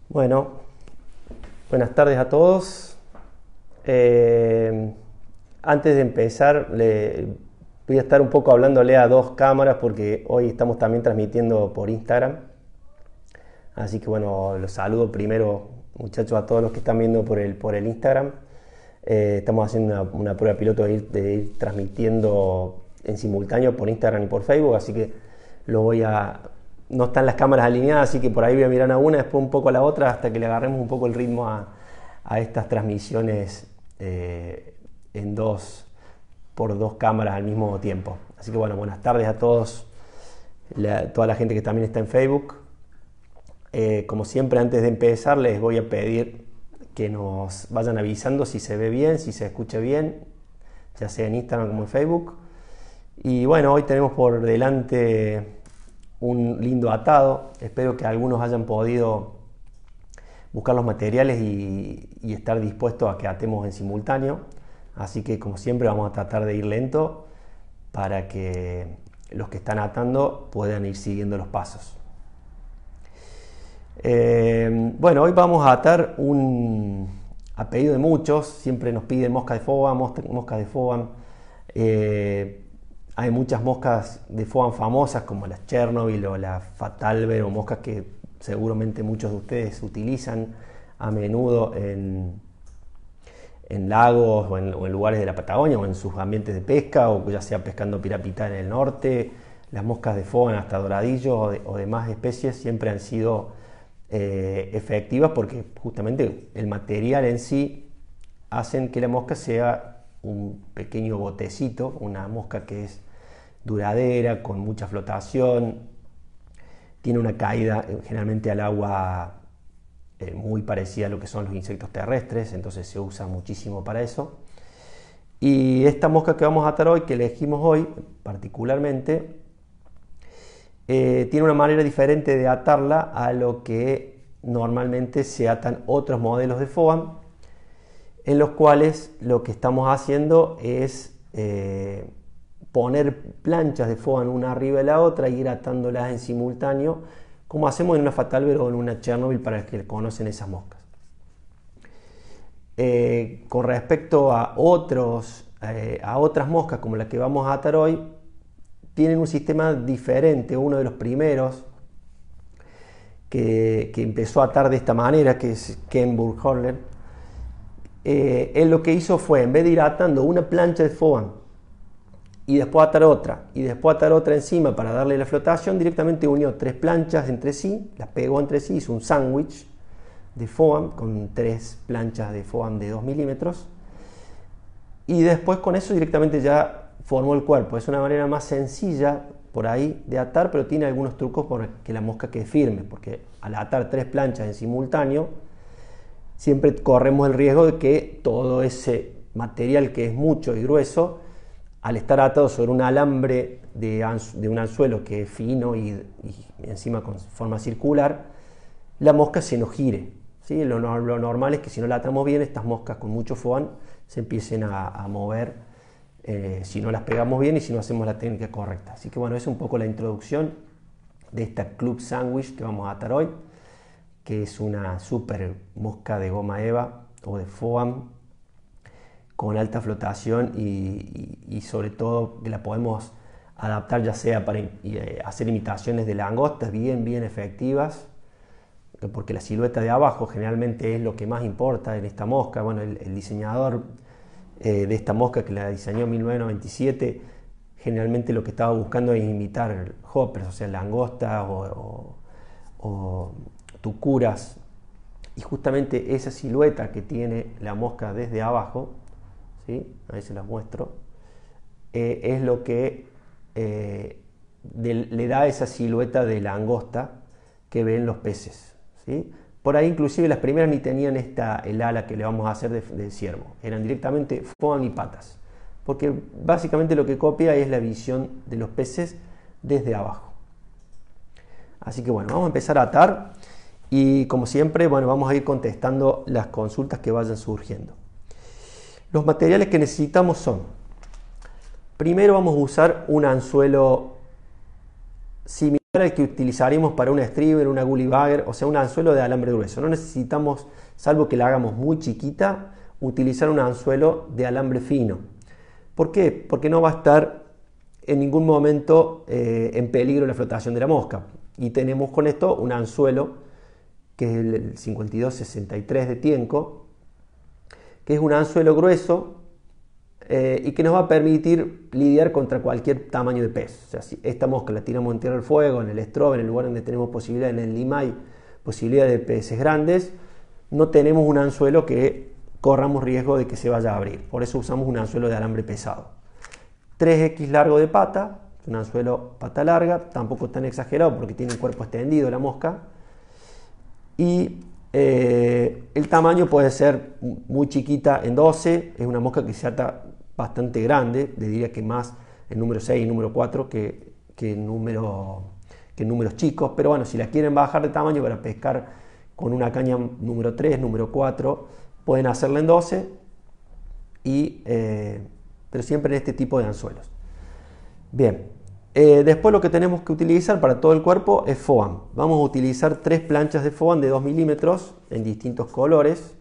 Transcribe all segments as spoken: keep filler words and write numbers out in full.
Bueno, buenas tardes a todos. Eh, antes de empezar, le, voy a estar un poco hablándole a dos cámaras porque hoy estamos también transmitiendo por Instagram. Así que bueno, los saludo primero, muchachos, a todos los que están viendo por el, por el Instagram. Eh, estamos haciendo una, una prueba piloto de ir, de ir transmitiendo en simultáneo por Instagram y por Facebook, así que lo voy a... No están las cámaras alineadas, así que por ahí voy a mirar a una, después un poco a la otra, hasta que le agarremos un poco el ritmo a, a estas transmisiones eh, en dos, por dos cámaras al mismo tiempo. Así que bueno, buenas tardes a todos, la, toda la gente que también está en Facebook. Eh, como siempre, antes de empezar, les voy a pedir que nos vayan avisando si se ve bien, si se escucha bien, ya sea en Instagram como en Facebook. Y bueno, hoy tenemos por delante un lindo atado. Espero que algunos hayan podido buscar los materiales y, y estar dispuestos a que atemos en simultáneo. Así que como siempre vamos a tratar de ir lento para que los que están atando puedan ir siguiendo los pasos. Eh, bueno, hoy vamos a atar un, a pedido de muchos, siempre nos piden mosca de foam, mosca de foam. Eh, hay muchas moscas de foam famosas como las Chernobyl o la Fatalber, o moscas que seguramente muchos de ustedes utilizan a menudo en, en lagos o en, o en lugares de la Patagonia o en sus ambientes de pesca, o ya sea pescando pirapitá en el norte. Las moscas de foam, hasta doradillo o, de, o demás especies, siempre han sido eh, efectivas porque justamente el material en sí hacen que la mosca sea un pequeño botecito, una mosca que es duradera, con mucha flotación, tiene una caída eh, generalmente al agua eh, muy parecida a lo que son los insectos terrestres, entonces se usa muchísimo para eso. Y esta mosca que vamos a atar hoy, que elegimos hoy particularmente, eh, tiene una manera diferente de atarla a lo que normalmente se atan otros modelos de foam, en los cuales lo que estamos haciendo es eh, poner planchas de foam una arriba de la otra e ir atándolas en simultáneo, como hacemos en una Fatalber o en una Chernobyl, para los que conocen esas moscas. Eh, con respecto a, otros, eh, a otras moscas como la que vamos a atar hoy, tienen un sistema diferente. Uno de los primeros que, que empezó a atar de esta manera, que es Ken Burkholder, Eh, él lo que hizo fue, en vez de ir atando una plancha de foam y después atar otra y después atar otra encima para darle la flotación, directamente unió tres planchas entre sí, las pegó entre sí, hizo un sándwich de foam con tres planchas de foam de dos milímetros, y después con eso directamente ya formó el cuerpo. Es una manera más sencilla por ahí de atar, pero tiene algunos trucos para que la mosca quede firme, porque al atar tres planchas en simultáneo siempre corremos el riesgo de que todo ese material, que es mucho y grueso, al estar atado sobre un alambre de, de un anzuelo que es fino y, y encima con forma circular, la mosca se nos gire, ¿sí? Lo, lo normal es que si no la atamos bien, estas moscas con mucho foam se empiecen a, a mover eh, si no las pegamos bien y si no hacemos la técnica correcta. Así que bueno, es un poco la introducción de esta Club Sandwich que vamos a atar hoy, que es una super mosca de goma eva o de foam con alta flotación y, y, y sobre todo que la podemos adaptar ya sea para eh, hacer imitaciones de langostas bien bien efectivas, porque la silueta de abajo generalmente es lo que más importa en esta mosca. Bueno, el, el diseñador eh, de esta mosca, que la diseñó en mil novecientos noventa y siete, generalmente lo que estaba buscando es imitar hoppers, o sea, langostas o, o, o tucuras, y justamente esa silueta que tiene la mosca desde abajo, ¿sí? Ahí se las muestro, eh, es lo que eh, de, le da esa silueta de langosta que ven los peces, ¿sí? Por ahí inclusive las primeras ni tenían esta, el ala que le vamos a hacer de, de ciervo, eran directamente foam y patas, porque básicamente lo que copia es la visión de los peces desde abajo. Así que bueno, vamos a empezar a atar. Y como siempre, bueno, vamos a ir contestando las consultas que vayan surgiendo. Los materiales que necesitamos son, primero vamos a usar un anzuelo similar el que utilizaríamos para un striver, una gully bagger, o sea, un anzuelo de alambre grueso. No necesitamos, salvo que la hagamos muy chiquita, utilizar un anzuelo de alambre fino. ¿Por qué? Porque no va a estar en ningún momento eh, en peligro la flotación de la mosca. Y tenemos con esto un anzuelo, que es el cincuenta y dos sesenta y tres de Tienco, que es un anzuelo grueso, Eh, y que nos va a permitir lidiar contra cualquier tamaño de pez. O sea, si esta mosca la tiramos en tierra del fuego, en el estrobe, en el lugar donde tenemos posibilidad, en el limay, posibilidad de peces grandes, no tenemos un anzuelo que corramos riesgo de que se vaya a abrir. Por eso usamos un anzuelo de alambre pesado. tres equis largo de pata, un anzuelo pata larga, tampoco tan exagerado porque tiene un cuerpo extendido la mosca. Y eh, el tamaño puede ser muy chiquita en doce, es una mosca que se ata bastante grande, le diría que más el número seis y número cuatro que, que, número, que números chicos, pero bueno, si la quieren bajar de tamaño para pescar con una caña número tres, número cuatro, pueden hacerla en doce, y, eh, pero siempre en este tipo de anzuelos. Bien, eh, después lo que tenemos que utilizar para todo el cuerpo es foam. Vamos a utilizar tres planchas de foam de dos milímetros en distintos colores.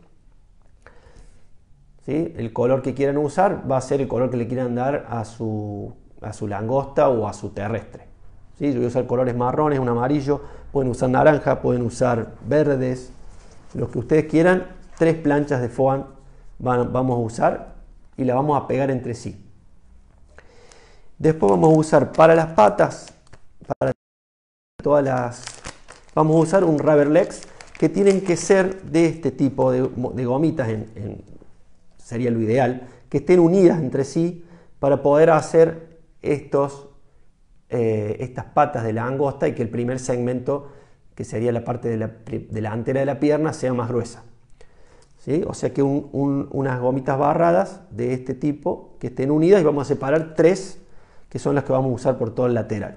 ¿Sí? El color que quieran usar va a ser el color que le quieran dar a su, a su langosta o a su terrestre. ¿Sí? Yo voy a usar colores marrones, un amarillo, pueden usar naranja, pueden usar verdes, los que ustedes quieran. Tres planchas de foam van, vamos a usar y la vamos a pegar entre sí. Después vamos a usar para las patas, para todas las, vamos a usar un rubber legs que tienen que ser de este tipo de, de gomitas, en, en, sería lo ideal, que estén unidas entre sí para poder hacer estos, eh, estas patas de la langosta y que el primer segmento, que sería la parte de la, delantera de la pierna, sea más gruesa. ¿Sí? O sea que un, un, unas gomitas barradas de este tipo que estén unidas, y vamos a separar tres que son las que vamos a usar por todo el lateral.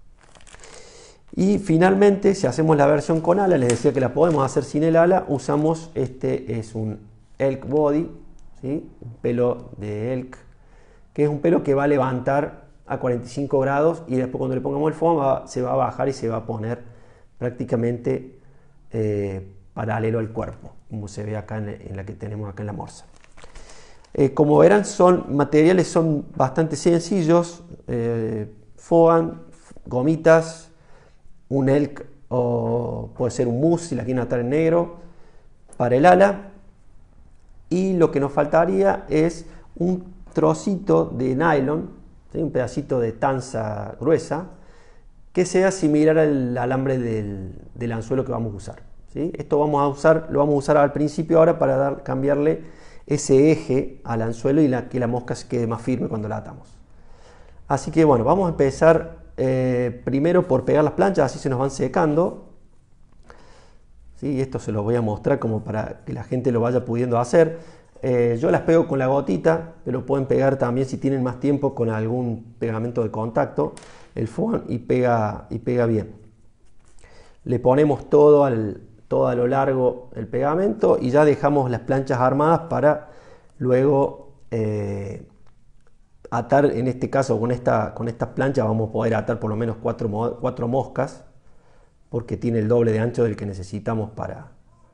Y finalmente, si hacemos la versión con ala, les decía que la podemos hacer sin el ala, usamos, este es un elk body, ¿sí? Un pelo de elk, que es un pelo que va a levantar a cuarenta y cinco grados, y después cuando le pongamos el foam va, se va a bajar y se va a poner prácticamente eh, paralelo al cuerpo, como se ve acá en, en la que tenemos acá en la morsa. Eh, como verán, son materiales son bastante sencillos, eh, foam, gomitas, un elk o puede ser un mousse si la quieren atar en negro para el ala, y lo que nos faltaría es un trocito de nylon, ¿sí? Un pedacito de tanza gruesa que sea similar al alambre del, del anzuelo que vamos a usar, ¿sí? Esto vamos a usar, lo vamos a usar al principio ahora para dar, cambiarle ese eje al anzuelo y la, que la mosca se quede más firme cuando la atamos. Así que bueno, vamos a empezar eh, primero por pegar las planchas, así se nos van secando. ¿Sí? Esto se lo voy a mostrar como para que la gente lo vaya pudiendo hacer. Eh, yo las pego con la gotita, pero pueden pegar también si tienen más tiempo con algún pegamento de contacto, el foam, y pega, y pega bien. Le ponemos todo al todo a lo largo el pegamento y ya dejamos las planchas armadas para luego eh, atar. En este caso con esta, con estas planchas vamos a poder atar por lo menos cuatro, cuatro moscas, porque tiene el doble de ancho del que necesitamos para,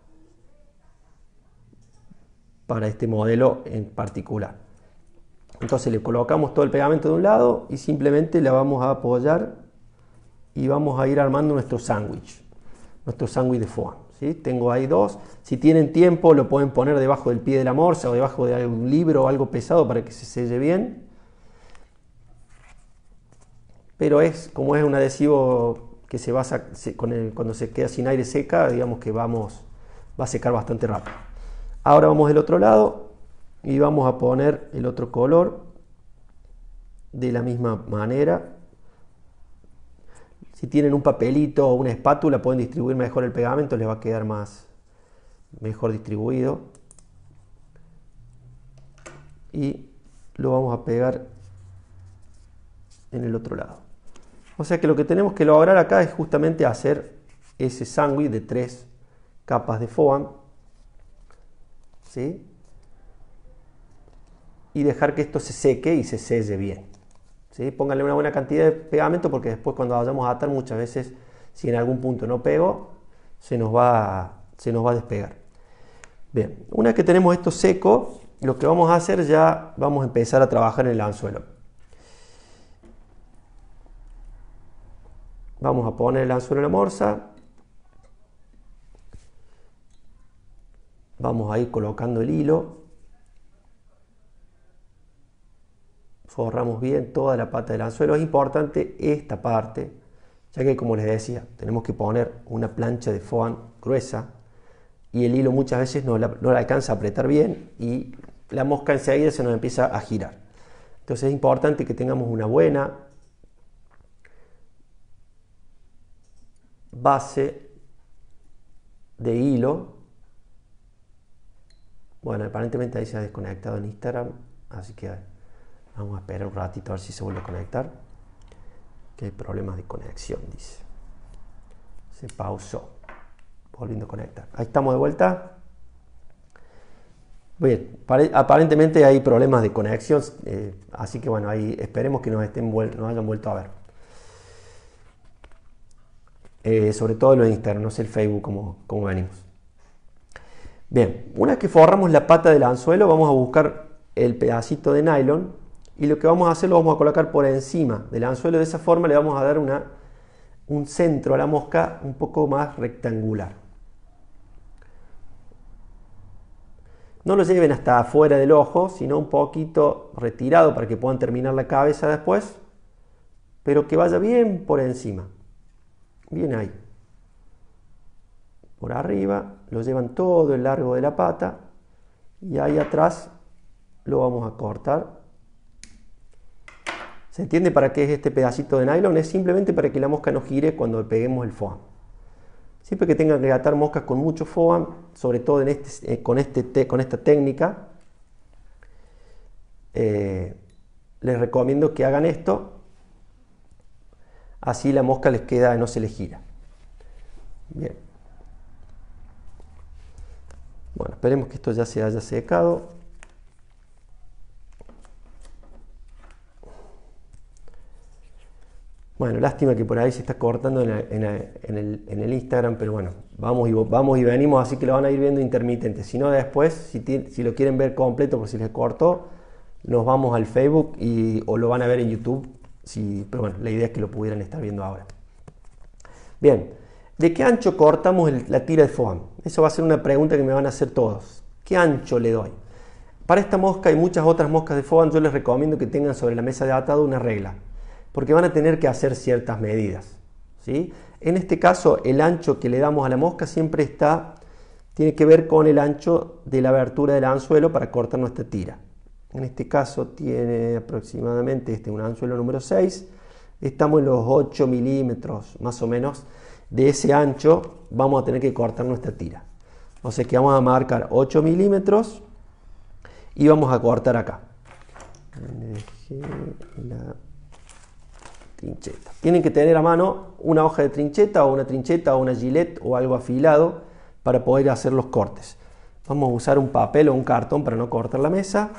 para este modelo en particular. Entonces le colocamos todo el pegamento de un lado y simplemente la vamos a apoyar y vamos a ir armando nuestro sándwich, nuestro sándwich de foam. ¿Sí? Tengo ahí dos. Si tienen tiempo lo pueden poner debajo del pie de la morsa o debajo de algún libro o algo pesado para que se selle bien. Pero es como es un adhesivo que se va a, se, con el, cuando se queda sin aire seca, digamos que vamos, va a secar bastante rápido. Ahora vamos del otro lado y vamos a poner el otro color de la misma manera. Si tienen un papelito o una espátula pueden distribuir mejor el pegamento, les va a quedar más mejor distribuido. Y lo vamos a pegar en el otro lado. O sea que lo que tenemos que lograr acá es justamente hacer ese sándwich de tres capas de foam, ¿sí? Y dejar que esto se seque y se selle bien. ¿sí? Pónganle una buena cantidad de pegamento porque después cuando vayamos a atar muchas veces si en algún punto no pego se nos va a, se nos va a despegar. Bien, una vez que tenemos esto seco, lo que vamos a hacer ya vamos a empezar a trabajar en el anzuelo. Vamos a poner el anzuelo en la morsa. Vamos a ir colocando el hilo. Forramos bien toda la pata del anzuelo. Es importante esta parte, ya que como les decía, tenemos que poner una plancha de foam gruesa y el hilo muchas veces no la, no la alcanza a apretar bien y la mosca enseguida se nos empieza a girar. Entonces es importante que tengamos una buena base de hilo. Bueno, aparentemente ahí se ha desconectado en Instagram, así que vamos a esperar un ratito a ver si se vuelve a conectar. Que hay problemas de conexión, dice. Se pausó. Volviendo a conectar. Ahí estamos de vuelta. Bien, aparentemente hay problemas de conexión, eh, así que bueno, ahí esperemos que nos, estén nos hayan vuelto a ver. Eh, sobre todo lo de Instagram, no sé el Facebook como, como venimos. Bien, una vez que forramos la pata del anzuelo, vamos a buscar el pedacito de nylon y lo que vamos a hacer lo vamos a colocar por encima del anzuelo. De esa forma le vamos a dar una, un centro a la mosca un poco más rectangular. No lo lleven hasta afuera del ojo, sino un poquito retirado para que puedan terminar la cabeza después, pero que vaya bien por encima. Bien ahí. Por arriba, lo llevan todo el largo de la pata y ahí atrás lo vamos a cortar. ¿Se entiende para qué es este pedacito de nylon? Es simplemente para que la mosca no gire cuando peguemos el foam. Siempre que tengan que atar moscas con mucho foam, sobre todo en este, eh, con, este te, con esta técnica, eh, les recomiendo que hagan esto. Así la mosca les queda, no se les gira. Bien. Bueno, esperemos que esto ya se haya secado. Bueno, lástima que por ahí se está cortando en, la, en, la, en, el, en el Instagram, pero bueno, vamos y, vamos y venimos, así que lo van a ir viendo intermitente. Si no, después, si, si lo quieren ver completo por si les cortó, nos vamos al Facebook y, o lo van a ver en YouTube. Si, pero bueno, la idea es que lo pudieran estar viendo ahora. Bien, ¿de qué ancho cortamos el, la tira de foam? Eso va a ser una pregunta que me van a hacer todos. ¿Qué ancho le doy? Para esta mosca y muchas otras moscas de foam, yo les recomiendo que tengan sobre la mesa de atado una regla, porque van a tener que hacer ciertas medidas, ¿sí? En este caso, el ancho que le damos a la mosca siempre está, tiene que ver con el ancho de la abertura del anzuelo para cortar nuestra tira. En este caso tiene aproximadamente este, un anzuelo número seis. Estamos en los ocho milímetros más o menos de ese ancho. Vamos a tener que cortar nuestra tira. O sea que vamos a marcar ocho milímetros y vamos a cortar acá. La trincheta. Tienen que tener a mano una hoja de trincheta o una trincheta o una gilet o algo afilado para poder hacer los cortes. Vamos a usar un papel o un cartón para no cortar la mesa.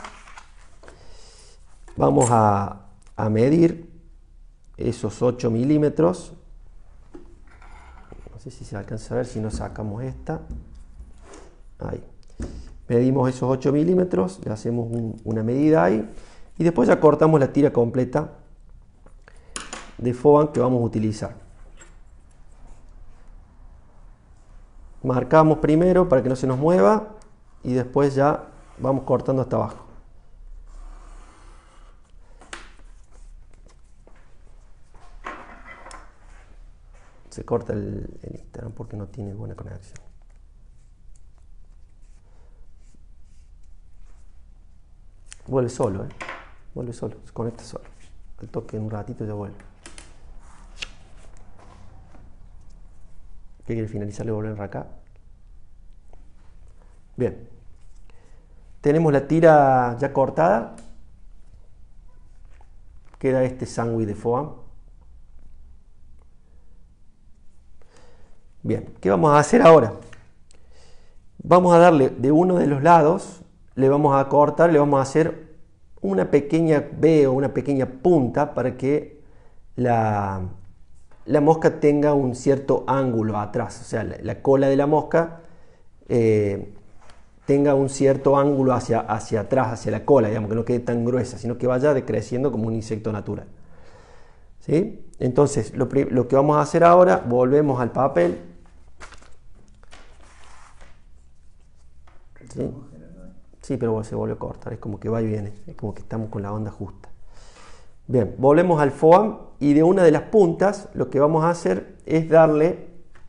Vamos a, a medir esos ocho milímetros. No sé si se alcanza a ver si no sacamos esta. Ahí. Medimos esos ocho milímetros, le hacemos un, una medida ahí y después ya cortamos la tira completa de foam que vamos a utilizar. Marcamos primero para que no se nos mueva y después ya vamos cortando hasta abajo. Se corta el, el Instagram porque no tiene buena conexión. Vuelve solo, ¿eh? Vuelve solo, se conecta solo. Al toque en un ratito ya vuelve. ¿Qué quiere finalizar y volver acá? Bien. Tenemos la tira ya cortada. Queda este sándwich de foam. Bien, ¿qué vamos a hacer ahora? Vamos a darle de uno de los lados, le vamos a cortar, le vamos a hacer una pequeña V o una pequeña punta para que la, la mosca tenga un cierto ángulo atrás, o sea, la, la cola de la mosca eh, tenga un cierto ángulo hacia, hacia atrás, hacia la cola, digamos, que no quede tan gruesa, sino que vaya decreciendo como un insecto natural. ¿Sí? Entonces, lo, lo que vamos a hacer ahora, volvemos al papel. ¿Sí? Sí, pero se vuelve a cortar, es como que va y viene, es como que estamos con la onda justa. Bien, volvemos al foam y de una de las puntas lo que vamos a hacer es darle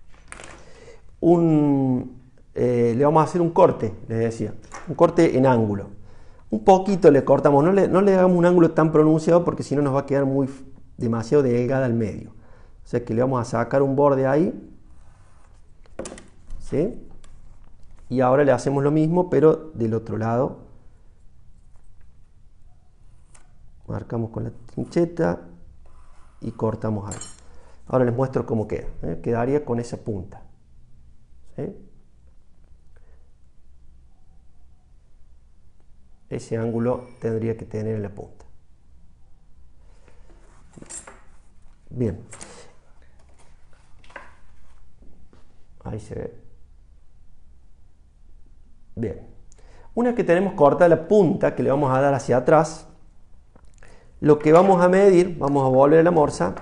un, eh, le vamos a hacer un corte, les decía, un corte en ángulo. Un poquito le cortamos, no le, no le hagamos un ángulo tan pronunciado porque si no nos va a quedar muy demasiado delgada al medio. O sea que le vamos a sacar un borde ahí, ¿sí? Y ahora le hacemos lo mismo, pero del otro lado. Marcamos con la trincheta y cortamos ahí. Ahora les muestro cómo queda. ¿eh? Quedaría con esa punta. ¿Sí? Ese ángulo tendría que tener en la punta. Bien. Ahí se ve. Bien. Una vez que tenemos cortada la punta, que le vamos a dar hacia atrás, lo que vamos a medir, vamos a volver a la morsa,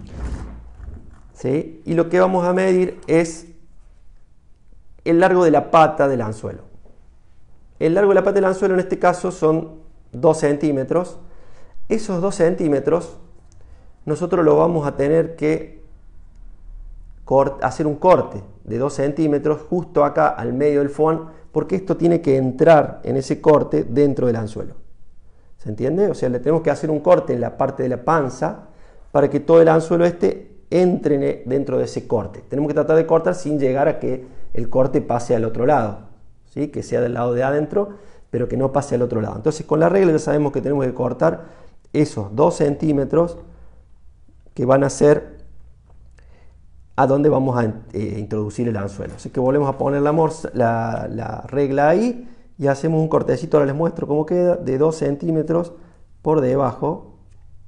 ¿sí? Y lo que vamos a medir es el largo de la pata del anzuelo. El largo de la pata del anzuelo en este caso son dos centímetros. Esos dos centímetros nosotros lo vamos a tener que hacer un corte de dos centímetros justo acá al medio del foam, porque esto tiene que entrar en ese corte dentro del anzuelo. ¿Se entiende? O sea, le tenemos que hacer un corte en la parte de la panza para que todo el anzuelo este entre dentro de ese corte. Tenemos que tratar de cortar sin llegar a que el corte pase al otro lado, ¿sí? Que sea del lado de adentro, pero que no pase al otro lado. Entonces, con la regla ya sabemos que tenemos que cortar esos dos centímetros que van a ser a donde vamos a eh, introducir el anzuelo. Así que volvemos a poner la, morsa, la, la regla ahí y hacemos un cortecito, ahora les muestro cómo queda, de dos centímetros por debajo,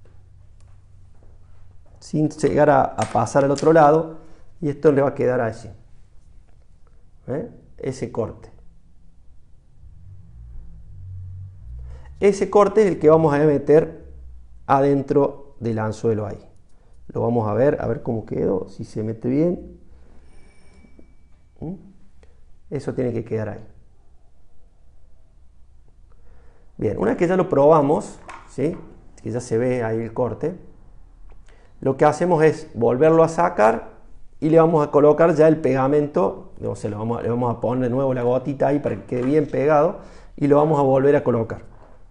sin llegar a, a pasar al otro lado, y esto le va a quedar así. ¿Eh? Ese corte. Ese corte es el que vamos a meter adentro del anzuelo ahí. Lo vamos a ver, a ver cómo quedó, si se mete bien. ¿Mm? Eso tiene que quedar ahí. Bien, una vez que ya lo probamos, ¿sí? Que ya se ve ahí el corte, lo que hacemos es volverlo a sacar y le vamos a colocar ya el pegamento, o sea, lo vamos a, le vamos a poner de nuevo la gotita ahí para que quede bien pegado y lo vamos a volver a colocar.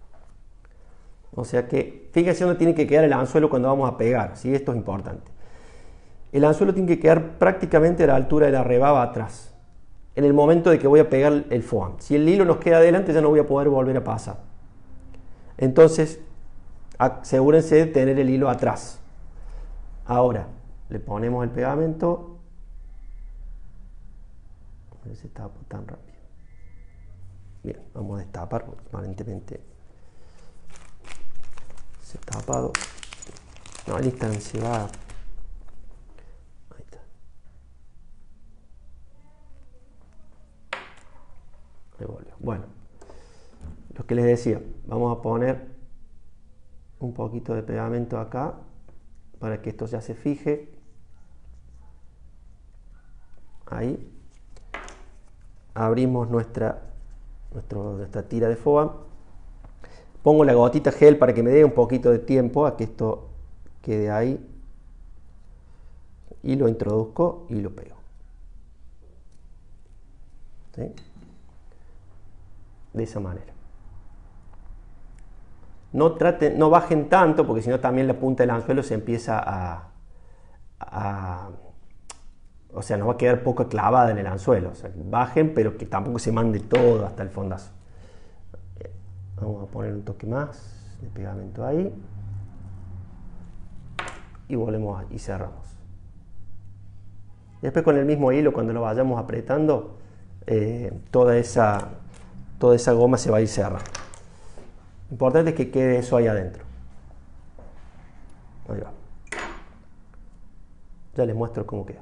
O sea que, fíjense dónde tiene que quedar el anzuelo cuando vamos a pegar, ¿sí? Esto es importante. El anzuelo tiene que quedar prácticamente a la altura de la rebaba atrás, en el momento de que voy a pegar el foam. Si el hilo nos queda adelante, ya no voy a poder volver a pasar. Entonces, asegúrense de tener el hilo atrás. Ahora, le ponemos el pegamento. A ver si tapa tan rápido. Bien, vamos a destapar, porque aparentemente se ha tapado. No, al instante se va. Ahí está. Revolvió. Bueno, lo que les decía, vamos a poner un poquito de pegamento acá para que esto ya se fije. Ahí. Abrimos nuestra, nuestro, nuestra tira de foam. Pongo la gotita gel para que me dé un poquito de tiempo a que esto quede ahí. Y lo introduzco y lo pego. ¿Sí? De esa manera. No, traten, no bajen tanto porque si no también la punta del anzuelo se empieza a, a... O sea, nos va a quedar poco clavada en el anzuelo. O sea, bajen, pero que tampoco se mande todo hasta el fondazo. Vamos a poner un toque más de pegamento ahí. Y volvemos y cerramos. Después con el mismo hilo, cuando lo vayamos apretando, eh, toda, esa, toda esa goma se va a ir cerrando. Lo importante es que quede eso ahí adentro. Ahí va. Ya les muestro cómo queda.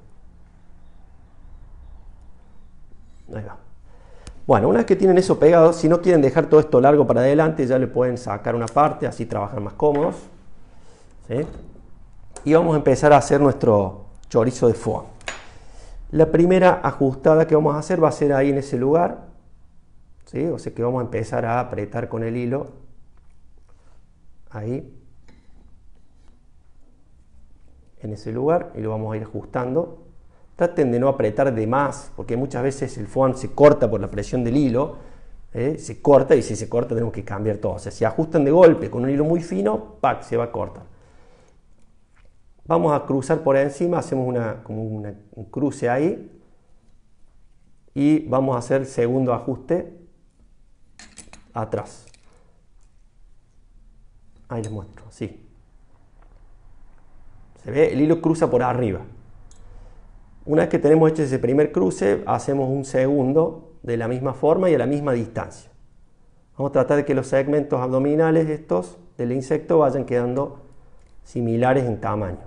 Ahí va. Bueno, una vez que tienen eso pegado, si no quieren dejar todo esto largo para adelante, ya le pueden sacar una parte, así trabajan más cómodos. ¿Sí? Y vamos a empezar a hacer nuestro chorizo de foie. La primera ajustada que vamos a hacer va a ser ahí en ese lugar. ¿Sí? O sea que vamos a empezar a apretar con el hilo. Ahí. En ese lugar. Y lo vamos a ir ajustando. Traten de no apretar de más, porque muchas veces el foam se corta por la presión del hilo, ¿eh? Se corta y si se corta tenemos que cambiar todo. O sea, si ajustan de golpe con un hilo muy fino, ¡pac!, se va a cortar. Vamos a cruzar por encima, hacemos una, como una, un cruce ahí y vamos a hacer el segundo ajuste atrás. Ahí les muestro, sí. Se ve, el hilo cruza por arriba. Una vez que tenemos hecho ese primer cruce, hacemos un segundo de la misma forma y a la misma distancia. Vamos a tratar de que los segmentos abdominales estos del insecto vayan quedando similares en tamaño.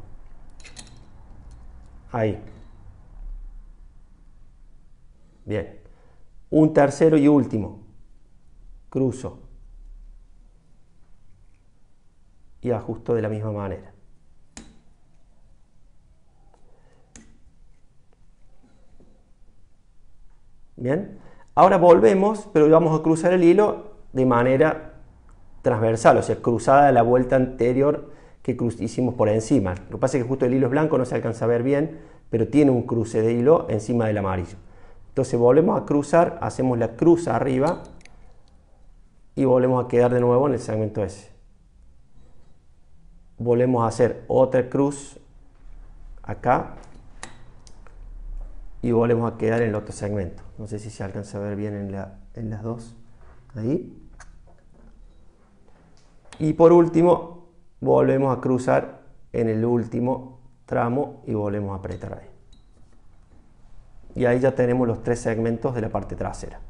Ahí. Bien. Un tercero y último. Cruzo. Y ajusto de la misma manera. Bien, ahora volvemos, pero vamos a cruzar el hilo de manera transversal, o sea, cruzada a la vuelta anterior que hicimos por encima. Lo que pasa es que justo el hilo es blanco, no se alcanza a ver bien, pero tiene un cruce de hilo encima del amarillo. Entonces volvemos a cruzar, hacemos la cruz arriba y volvemos a quedar de nuevo en el segmento ese. Volvemos a hacer otra cruz acá. Y volvemos a quedar en el otro segmento. No sé si se alcanza a ver bien en, la, en las dos. Ahí. Y por último, volvemos a cruzar en el último tramo y volvemos a apretar ahí. Y ahí ya tenemos los tres segmentos de la parte trasera.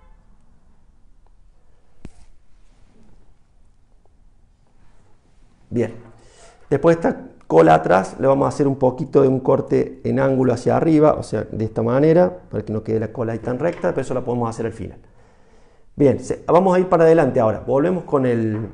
Bien. Después de esta cola atrás le vamos a hacer un poquito de un corte en ángulo hacia arriba, o sea, de esta manera, para que no quede la cola ahí tan recta, pero eso lo podemos hacer al final. Bien, vamos a ir para adelante ahora. Volvemos con el...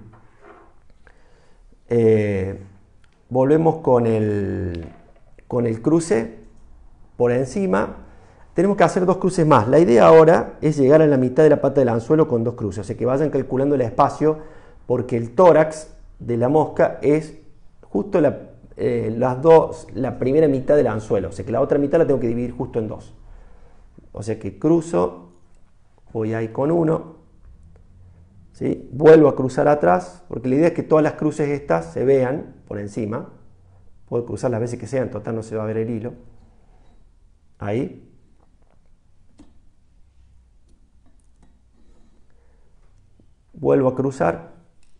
Eh, volvemos con el, con el cruce por encima. Tenemos que hacer dos cruces más. La idea ahora es llegar a la mitad de la pata del anzuelo con dos cruces, o sea que vayan calculando el espacio, porque el tórax de la mosca es justo la... Eh, las dos, la primera mitad del anzuelo, o sea que la otra mitad la tengo que dividir justo en dos. O sea que cruzo, voy ahí con uno, ¿sí? Vuelvo a cruzar atrás, porque la idea es que todas las cruces estas se vean por encima. Puedo cruzar las veces que sean, total no se va a ver el hilo. Ahí. Vuelvo a cruzar.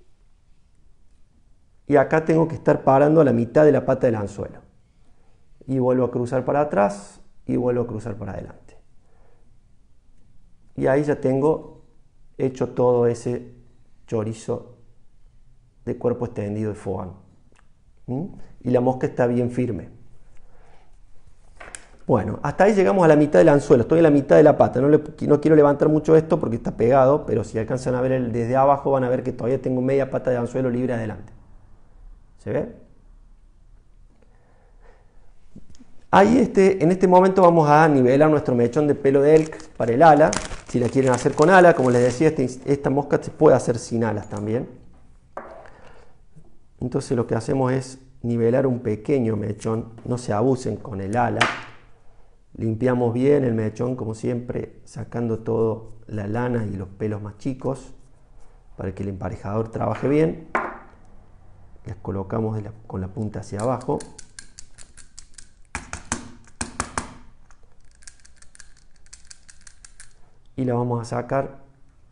Y acá tengo que estar parando a la mitad de la pata del anzuelo. Y vuelvo a cruzar para atrás y vuelvo a cruzar para adelante. Y ahí ya tengo hecho todo ese chorizo de cuerpo extendido de foie. ¿Mm? Y la mosca está bien firme. Bueno, hasta ahí llegamos a la mitad del anzuelo. Estoy en la mitad de la pata. No, le, no quiero levantar mucho esto porque está pegado, pero si alcanzan a ver el, desde abajo van a ver que todavía tengo media pata de anzuelo libre adelante. ¿Se ve? Ahí este, en este momento vamos a nivelar nuestro mechón de pelo de elk para el ala. Si la quieren hacer con ala, como les decía, este, esta mosca se puede hacer sin alas también. Entonces lo que hacemos es nivelar un pequeño mechón. No se abusen con el ala. Limpiamos bien el mechón, como siempre, sacando toda la lana y los pelos más chicos para que el emparejador trabaje bien. Las colocamos de la, con la punta hacia abajo. Y la vamos a sacar.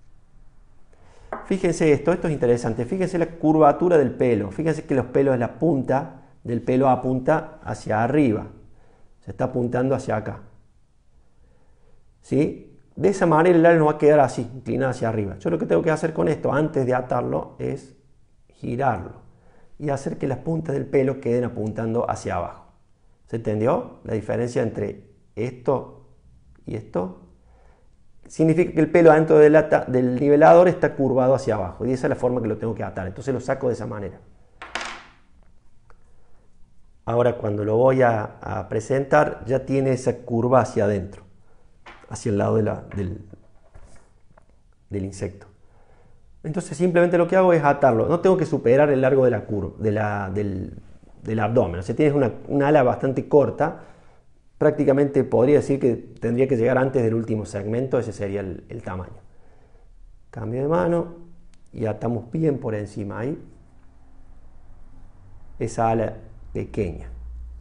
Fíjense esto, esto es interesante. Fíjense la curvatura del pelo. Fíjense que los pelos de la punta del pelo apunta hacia arriba. Se está apuntando hacia acá. ¿Sí? De esa manera el ala nos va a quedar así, inclinado hacia arriba. Yo lo que tengo que hacer con esto, antes de atarlo, es girarlo y hacer que las puntas del pelo queden apuntando hacia abajo. ¿Se entendió? La diferencia entre esto y esto significa que el pelo adentro del, ata, del nivelador está curvado hacia abajo, y esa es la forma que lo tengo que atar. Entonces lo saco de esa manera. Ahora cuando lo voy a, a presentar, ya tiene esa curva hacia adentro, hacia el lado de la, del, del insecto. Entonces simplemente lo que hago es atarlo. No tengo que superar el largo de la curva, de la, del, del abdomen. O sea, tienes una, una ala bastante corta. Prácticamente podría decir que tendría que llegar antes del último segmento. Ese sería el, el tamaño. Cambio de mano y atamos bien por encima ahí esa ala pequeña.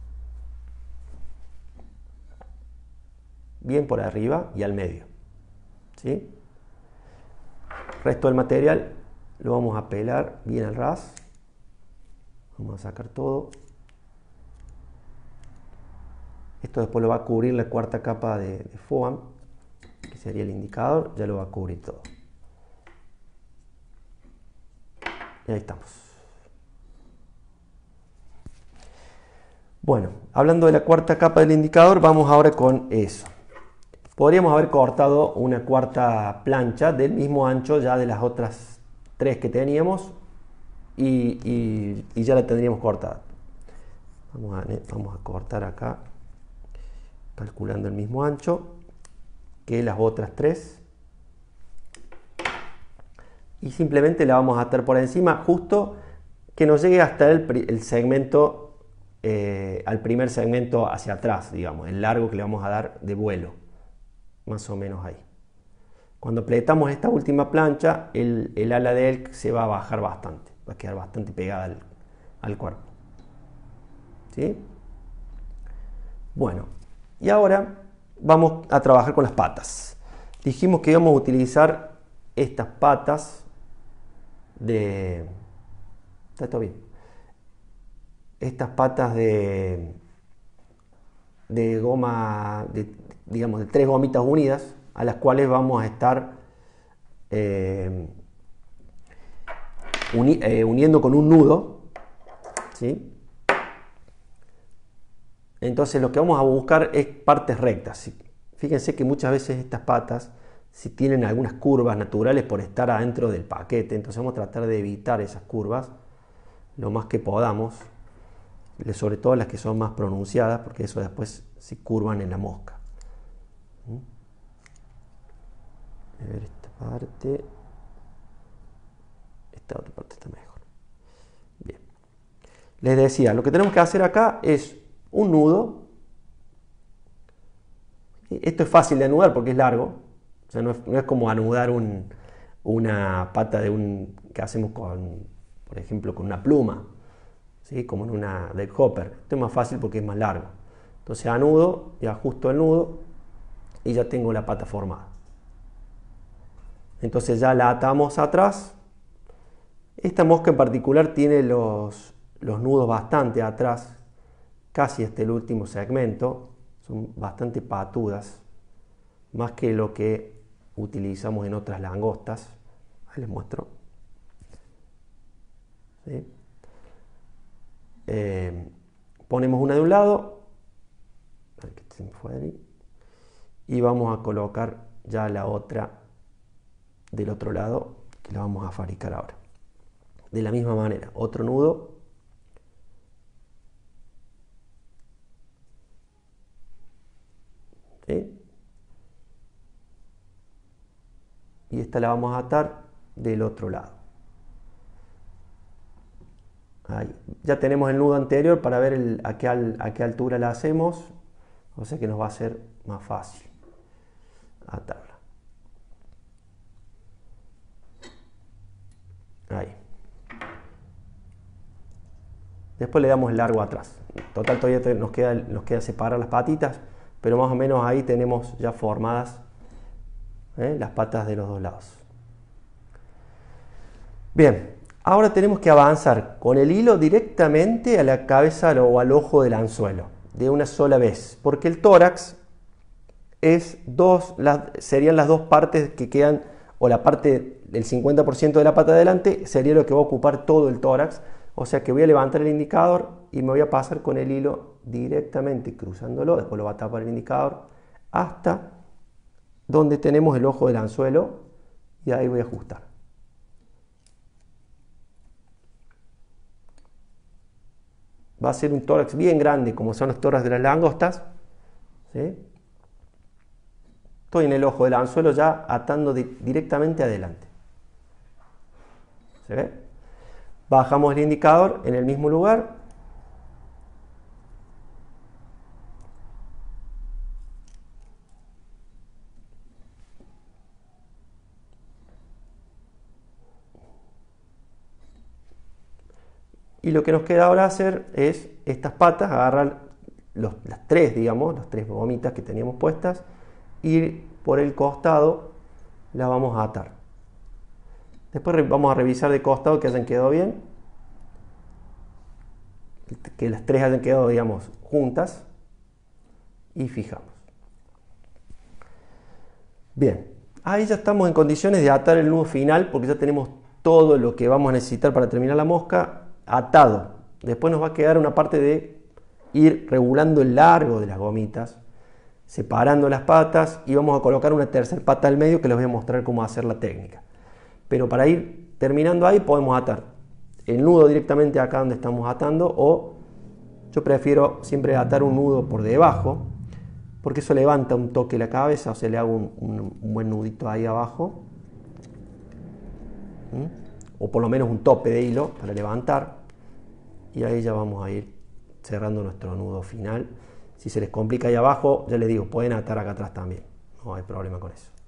Bien por arriba y al medio. ¿Sí? El resto del material lo vamos a pelar bien al ras. Vamos a sacar todo. Esto después lo va a cubrir la cuarta capa de, de foam, que sería el indicador. Ya lo va a cubrir todo. Y ahí estamos. Bueno, hablando de la cuarta capa del indicador, vamos ahora con eso. Podríamos haber cortado una cuarta plancha del mismo ancho ya de las otras tres que teníamos y, y, y ya la tendríamos cortada. Vamos a, vamos a cortar acá, calculando el mismo ancho que las otras tres. Y simplemente la vamos a atar por encima, justo que nos llegue hasta el, el segmento, eh, al primer segmento hacia atrás, digamos, el largo que le vamos a dar de vuelo. Más o menos ahí. Cuando apretamos esta última plancha, el, el ala de él se va a bajar bastante, va a quedar bastante pegada al, al cuerpo. ¿Sí? Bueno, y ahora vamos a trabajar con las patas. Dijimos que íbamos a utilizar estas patas de... ¿Está todo bien? Estas patas de, de goma... De, digamos, de tres gomitas unidas, a las cuales vamos a estar eh, uni, eh, uniendo con un nudo, ¿sí? Entonces lo que vamos a buscar es partes rectas. Fíjense que muchas veces estas patas, si tienen algunas curvas naturales por estar adentro del paquete, entonces vamos a tratar de evitar esas curvas lo más que podamos, sobre todo las que son más pronunciadas, porque eso después se curvan en la mosca. A ver esta parte. Esta otra parte está mejor. Bien. Les decía, lo que tenemos que hacer acá es un nudo. Esto es fácil de anudar porque es largo. O sea, no es, no es como anudar un, una pata de un que hacemos con, por ejemplo, con una pluma, ¿sí? Como en una del hopper. Esto es más fácil porque es más largo. Entonces anudo y ajusto el nudo y ya tengo la pata formada. Entonces ya la atamos atrás. Esta mosca en particular tiene los, los nudos bastante atrás, casi hasta el último segmento. Son bastante patudas, más que lo que utilizamos en otras langostas. Ahí les muestro. ¿Sí? Eh, ponemos una de un lado. A ver que se me fue ahí. Y vamos a colocar ya la otra del otro lado, que la vamos a fabricar ahora. De la misma manera, otro nudo. ¿Sí? Y esta la vamos a atar del otro lado. Ahí. Ya tenemos el nudo anterior para ver el, a, qué al, a qué altura la hacemos, o sea que nos va a ser más fácil atarla. Ahí. Después le damos el largo atrás. Total, todavía nos queda, nos queda separar las patitas, pero más o menos ahí tenemos ya formadas ¿eh? las patas de los dos lados. Bien, ahora tenemos que avanzar con el hilo directamente a la cabeza o al ojo del anzuelo, de una sola vez, porque el tórax es dos, las, serían las dos partes que quedan, o la parte del cincuenta por ciento de la pata de adelante sería lo que va a ocupar todo el tórax. O sea que voy a levantar el indicador y me voy a pasar con el hilo directamente cruzándolo, después lo va a tapar el indicador, hasta donde tenemos el ojo del anzuelo, y ahí voy a ajustar. Va a ser un tórax bien grande, como son los tórax de las langostas, ¿sí? Estoy en el ojo del anzuelo ya atando de, directamente adelante. ¿Se ve? Bajamos el indicador en el mismo lugar. Y lo que nos queda ahora hacer es estas patas, agarrar los, las tres, digamos, las tres gomitas que teníamos puestas, y por el costado las vamos a atar. Después vamos a revisar de costado que hayan quedado bien, que las tres hayan quedado, digamos, juntas, y fijamos. Bien, ahí ya estamos en condiciones de atar el nudo final, porque ya tenemos todo lo que vamos a necesitar para terminar la mosca atado. Después nos va a quedar una parte de ir regulando el largo de las gomitas, separando las patas, y vamos a colocar una tercera pata al medio que les voy a mostrar cómo hacer la técnica. Pero para ir terminando ahí podemos atar el nudo directamente acá donde estamos atando, o yo prefiero siempre atar un nudo por debajo, porque eso levanta un toque la cabeza, o sea, le hago un, un, un buen nudito ahí abajo, ¿Mm? o por lo menos un tope de hilo para levantar, y ahí ya vamos a ir cerrando nuestro nudo final. Si se les complica ahí abajo, ya les digo, pueden atar acá atrás también, no hay problema con eso.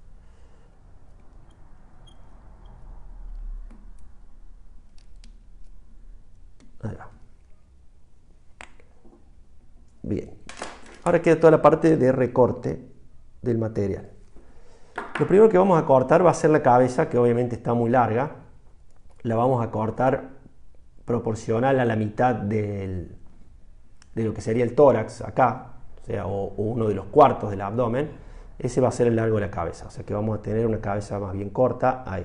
Ahí va. Bien, ahora queda toda la parte de recorte del material. Lo primero que vamos a cortar va a ser la cabeza, que obviamente está muy larga. La vamos a cortar proporcional a la mitad del, de lo que sería el tórax acá, o sea, o, o uno de los cuartos del abdomen. Ese va a ser el largo de la cabeza, o sea que vamos a tener una cabeza más bien corta ahí.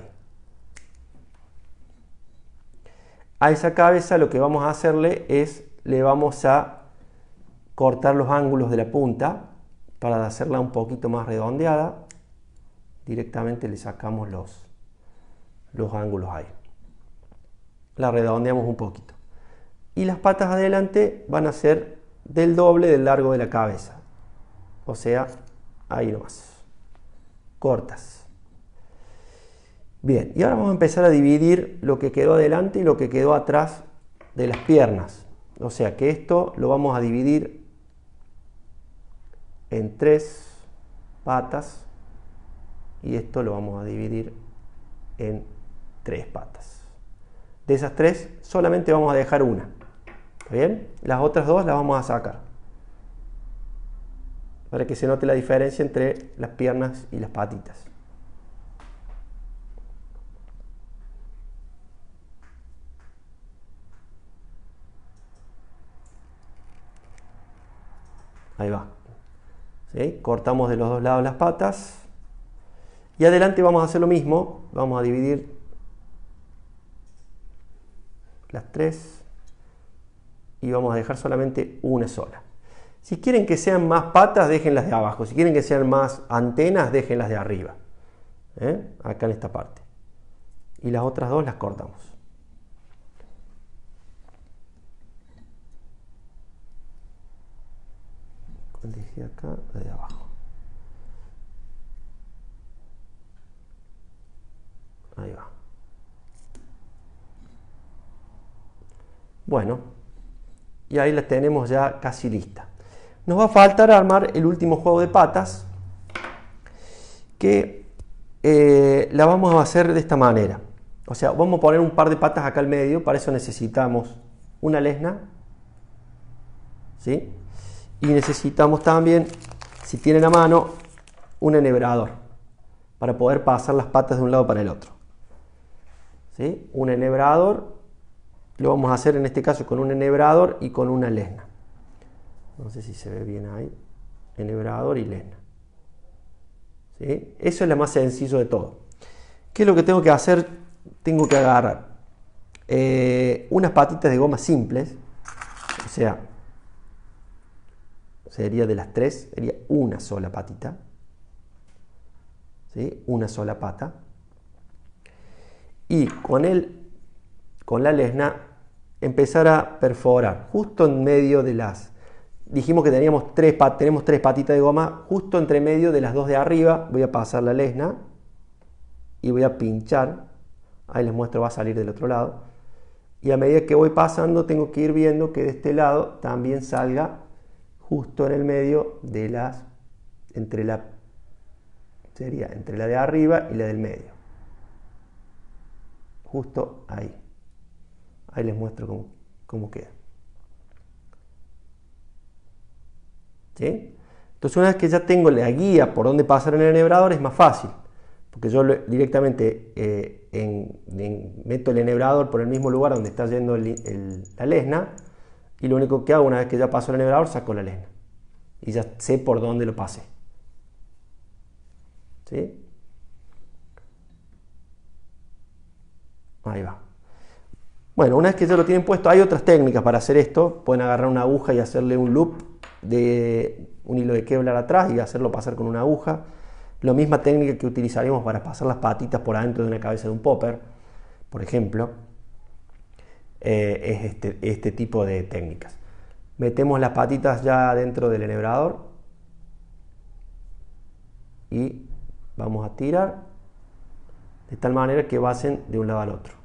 A esa cabeza lo que vamos a hacerle es, le vamos a cortar los ángulos de la punta para hacerla un poquito más redondeada. Directamente le sacamos los, los ángulos ahí. La redondeamos un poquito. Y las patas adelante van a ser del doble del largo de la cabeza. O sea, ahí nomás. Cortas. Bien, y ahora vamos a empezar a dividir lo que quedó adelante y lo que quedó atrás de las piernas. O sea que esto lo vamos a dividir en tres patas. Y esto lo vamos a dividir en tres patas. De esas tres solamente vamos a dejar una. ¿Está bien? Las otras dos las vamos a sacar, para que se note la diferencia entre las piernas y las patitas. Ahí va. ¿Sí? Cortamos de los dos lados las patas. Y adelante vamos a hacer lo mismo. Vamos a dividir las tres y vamos a dejar solamente una sola. Si quieren que sean más patas, déjenlas de abajo. Si quieren que sean más antenas, déjenlas de arriba. ¿Eh? Acá en esta parte. Y las otras dos las cortamos. Dejé acá, de abajo. Ahí va. Bueno, y ahí la tenemos ya casi lista. Nos va a faltar armar el último juego de patas, que eh, la vamos a hacer de esta manera. O sea, vamos a poner un par de patas acá al medio. Para eso necesitamos una lesna, ¿sí? Y necesitamos también, si tienen a mano, un enhebrador para poder pasar las patas de un lado para el otro, ¿sí? Un enhebrador. Lo vamos a hacer en este caso con un enhebrador y con una lesna. No sé si se ve bien ahí. Enhebrador y lesna. ¿Sí? Eso es lo más sencillo de todo. ¿Qué es lo que tengo que hacer? Tengo que agarrar eh, unas patitas de goma simples, o sea, sería de las tres, sería una sola patita, ¿sí? Una sola pata, y con el, con la lesna empezar a perforar justo en medio de las, dijimos que teníamos tres, tenemos tres patitas de goma, justo entre medio de las dos de arriba voy a pasar la lesna y voy a pinchar, ahí les muestro, va a salir del otro lado, y a medida que voy pasando tengo que ir viendo que de este lado también salga justo en el medio de las, entre la, sería entre la de arriba y la del medio, justo ahí, ahí les muestro cómo, cómo queda. ¿Sí? Entonces una vez que ya tengo la guía por dónde pasar en el enhebrador es más fácil, porque yo directamente eh, en, en, meto el enhebrador por el mismo lugar donde está yendo el, el, la lesna, y lo único que hago una vez que ya paso el enhebrador, saco la lesna y ya sé por dónde lo pasé. ¿Sí? Ahí va. Bueno, una vez que ya lo tienen puesto, hay otras técnicas para hacer esto. Pueden agarrar una aguja y hacerle un loop de un hilo de Kevlar atrás y hacerlo pasar con una aguja. La misma técnica que utilizaríamos para pasar las patitas por adentro de una cabeza de un popper, por ejemplo, eh, es este, este tipo de técnicas. Metemos las patitas ya dentro del enhebrador y vamos a tirar de tal manera que pasen de un lado al otro.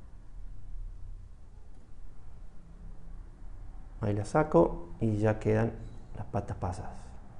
Ahí la saco y ya quedan las patas pasadas.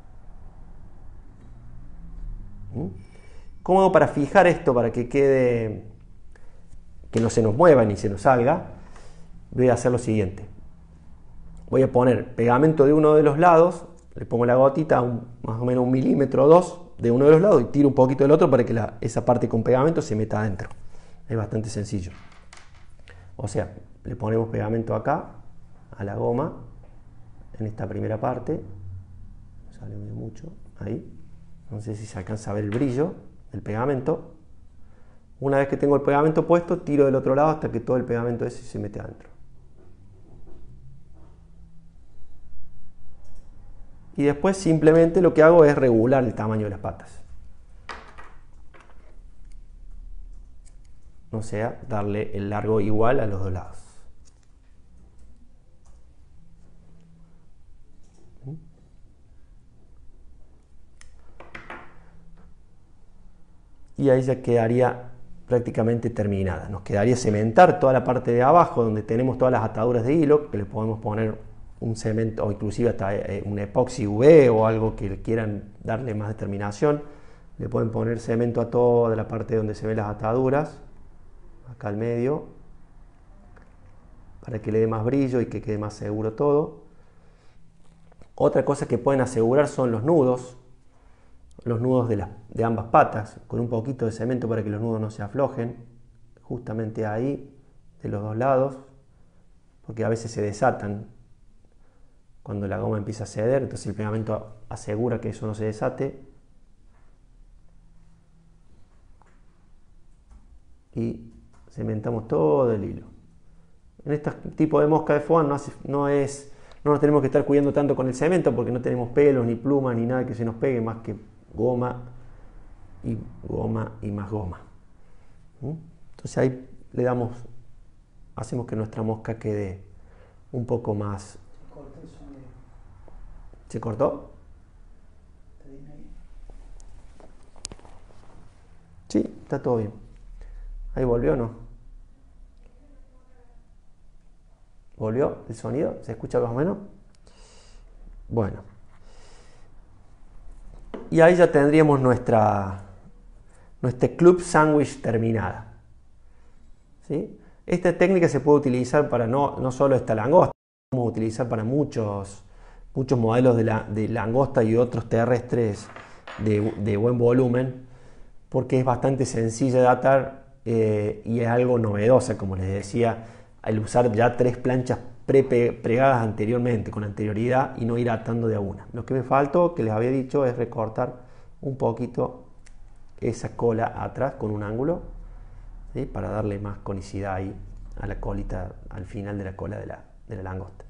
¿Mm? ¿Cómo hago para fijar esto para que quede, que no se nos mueva ni se nos salga? Voy a hacer lo siguiente. Voy a poner pegamento de uno de los lados, le pongo la gotita a un, más o menos un milímetro o dos de uno de los lados y tiro un poquito del otro para que la, esa parte con pegamento se meta adentro. Es bastante sencillo. O sea, le ponemos pegamento acá a la goma en esta primera parte, sale mucho ahí, no sé si se alcanza a ver el brillo del pegamento. Una vez que tengo el pegamento puesto, tiro del otro lado hasta que todo el pegamento ese se mete adentro. Y después simplemente lo que hago es regular el tamaño de las patas, o sea, darle el largo igual a los dos lados. Y ahí ya quedaría prácticamente terminada. Nos quedaría cementar toda la parte de abajo donde tenemos todas las ataduras de hilo, que le podemos poner un cemento o inclusive hasta un epoxi U V o algo que quieran darle más determinación. Le pueden poner cemento a toda la parte donde se ven las ataduras, acá al medio, para que le dé más brillo y que quede más seguro todo. Otra cosa que pueden asegurar son los nudos, los nudos de, la, de ambas patas, con un poquito de cemento para que los nudos no se aflojen, justamente ahí, de los dos lados, porque a veces se desatan cuando la goma empieza a ceder, entonces el pegamento asegura que eso no se desate. Y cementamos todo el hilo. En este tipo de mosca de foam no, hace, no, es, no nos tenemos que estar cuidando tanto con el cemento porque no tenemos pelos, ni plumas, ni nada que se nos pegue más que goma y goma y más goma. Entonces ahí le damos, hacemos que nuestra mosca quede un poco más. ¿Se cortó? Sí, está todo bien. ¿Ahí volvió o no? ¿Volvió el sonido? ¿Se escucha más o menos? Bueno. Y ahí ya tendríamos nuestra, nuestra club sandwich terminada. ¿Sí? Esta técnica se puede utilizar para no, no solo esta langosta, podemos utilizar para muchos, muchos modelos de, la, de langosta y otros terrestres de, de buen volumen, porque es bastante sencilla de atar eh, y es algo novedosa, como les decía, al usar ya tres planchas pre pregadas anteriormente, con anterioridad, y no ir atando de a una. Lo que me faltó, que les había dicho, es recortar un poquito esa cola atrás con un ángulo, ¿sí? Para darle más conicidad ahí a la colita, al final de la cola de la, de la langosta.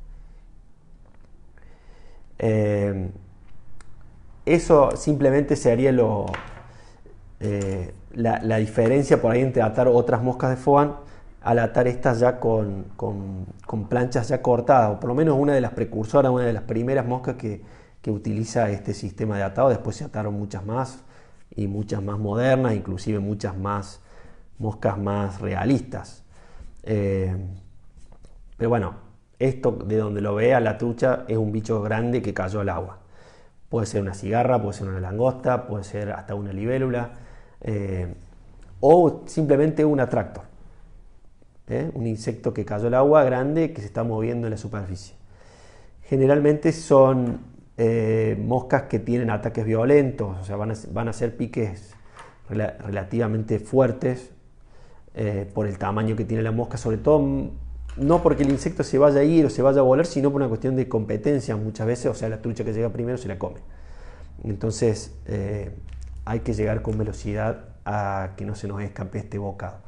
Eh, eso simplemente sería lo, eh, la, la diferencia por ahí entre atar otras moscas de foam al atar estas ya con, con, con planchas ya cortadas, o por lo menos una de las precursoras, una de las primeras moscas que, que utiliza este sistema de atado. Después se ataron muchas más y muchas más modernas, inclusive muchas más moscas más realistas. Eh, pero bueno, esto de donde lo vea, la trucha es un bicho grande que cayó al agua. Puede ser una cigarra, puede ser una langosta, puede ser hasta una libélula, eh, o simplemente un atractor, ¿eh? Un insecto que cayó al agua grande que se está moviendo en la superficie. Generalmente son eh, moscas que tienen ataques violentos, o sea, van a, van a ser piques rel relativamente fuertes eh, por el tamaño que tiene la mosca, sobre todo no porque el insecto se vaya a ir o se vaya a volar, sino por una cuestión de competencia muchas veces, o sea, la trucha que llega primero se la come. Entonces eh, hay que llegar con velocidad a que no se nos escape este bocado.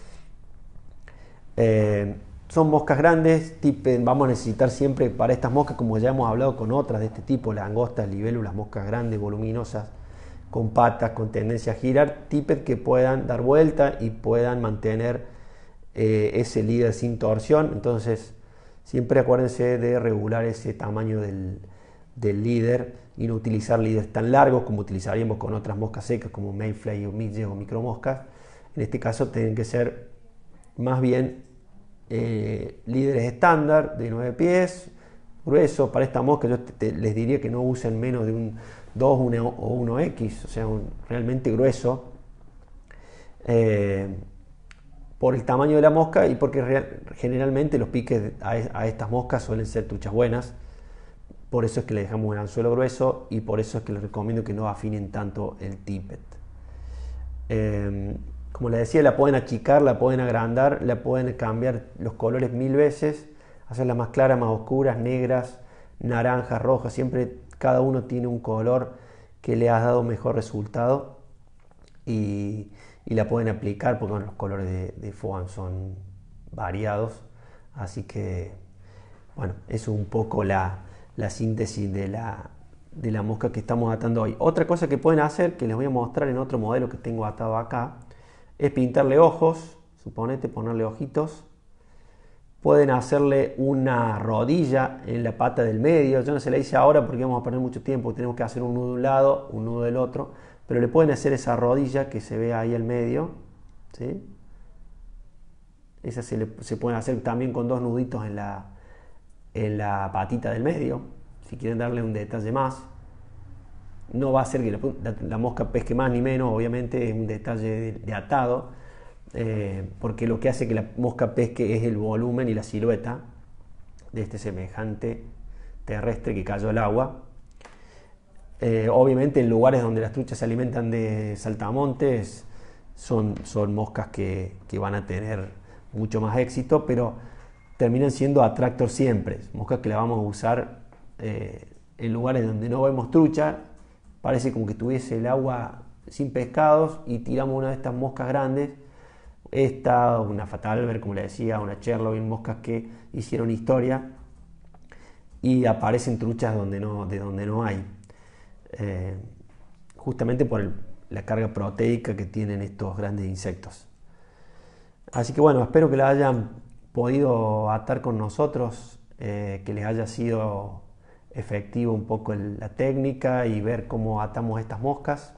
Eh, son moscas grandes, tipo, vamos a necesitar siempre para estas moscas, como ya hemos hablado con otras de este tipo, langostas, libélulas, moscas grandes, voluminosas, con patas, con tendencia a girar, tippet que puedan dar vuelta y puedan mantener eh, ese líder sin torsión. Entonces siempre acuérdense de regular ese tamaño del, del líder y no utilizar líderes tan largos como utilizaríamos con otras moscas secas como mayfly o midge o micromoscas. En este caso tienen que ser más bien eh, líderes estándar de nueve pies, grueso. Para esta mosca yo te, te, les diría que no usen menos de un dos o uno equis, o sea, un, realmente grueso, eh, por el tamaño de la mosca y porque real, generalmente los piques a, a estas moscas suelen ser truchas buenas. Por eso es que le dejamos un anzuelo grueso y por eso es que les recomiendo que no afinen tanto el tippet. Eh, como les decía, la pueden achicar, la pueden agrandar, la pueden cambiar los colores mil veces, hacerlas más claras, más oscuras, negras, naranjas, rojas. Siempre cada uno tiene un color que le ha dado mejor resultado y, y la pueden aplicar porque bueno, los colores de, de foam son variados. Así que, bueno, eso es un poco la, la síntesis de la, de la mosca que estamos atando hoy. Otra cosa que pueden hacer, que les voy a mostrar en otro modelo que tengo atado acá, es pintarle ojos, suponete ponerle ojitos. Pueden hacerle una rodilla en la pata del medio. Yo no se la hice ahora porque vamos a perder mucho tiempo, tenemos que hacer un nudo de un lado, un nudo del otro, pero le pueden hacer esa rodilla que se ve ahí al medio, ¿sí? Esa se, le, se pueden hacer también con dos nuditos en la, en la patita del medio, si quieren darle un detalle más. No va a ser que la, la, la mosca pesque más ni menos, obviamente es un detalle de, de atado, eh, porque lo que hace que la mosca pesque es el volumen y la silueta de este semejante terrestre que cayó al agua. Eh, obviamente en lugares donde las truchas se alimentan de saltamontes son, son moscas que, que van a tener mucho más éxito, pero terminan siendo atractor siempre, moscas que la vamos a usar eh, en lugares donde no vemos trucha. Parece como que tuviese el agua sin pescados y tiramos una de estas moscas grandes, esta, una fatalber, como le decía, una cherlovin, moscas que hicieron historia y aparecen truchas donde no, de donde no hay, eh, justamente por el, la carga proteica que tienen estos grandes insectos. Así que bueno, espero que la hayan podido atar con nosotros, eh, que les haya sido efectivo un poco el, la técnica y ver cómo atamos estas moscas.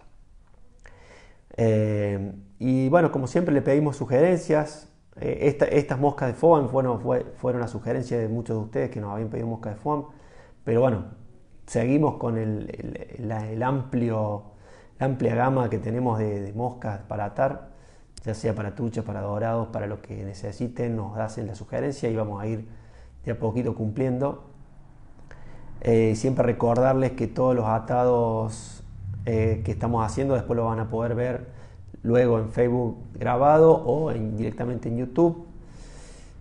Eh, y bueno, como siempre le pedimos sugerencias. Eh, esta, estas moscas de foam bueno, fue, fueron a sugerencia de muchos de ustedes que nos habían pedido moscas de foam, pero bueno, seguimos con el, el, la, el amplio, la amplia gama que tenemos de, de moscas para atar, ya sea para truchas, para dorados, para lo que necesiten, nos hacen la sugerencia y vamos a ir de a poquito cumpliendo. Eh, siempre recordarles que todos los atados eh, que estamos haciendo después lo van a poder ver luego en Facebook grabado o en, directamente en YouTube.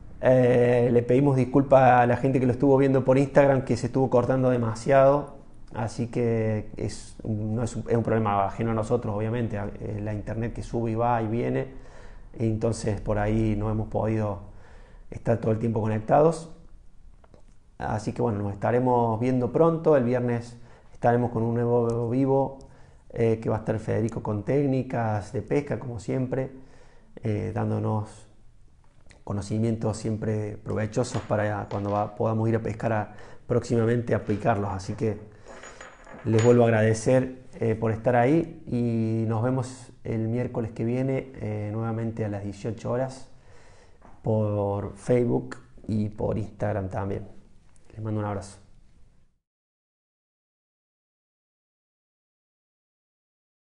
Eh, le pedimos disculpas a la gente que lo estuvo viendo por Instagram, que se estuvo cortando demasiado. Así que es, no es, un, es un problema ajeno a nosotros, obviamente, es la internet que sube y va y viene, y entonces por ahí no hemos podido estar todo el tiempo conectados. Así que bueno, nos estaremos viendo pronto. El viernes estaremos con un nuevo vivo eh, que va a estar Federico con técnicas de pesca, como siempre, eh, dándonos conocimientos siempre provechosos para cuando va, podamos ir a pescar a, próximamente, aplicarlos. Así que les vuelvo a agradecer eh, por estar ahí y nos vemos el miércoles que viene eh, nuevamente a las dieciocho horas por Facebook y por Instagram también. Les mando un abrazo.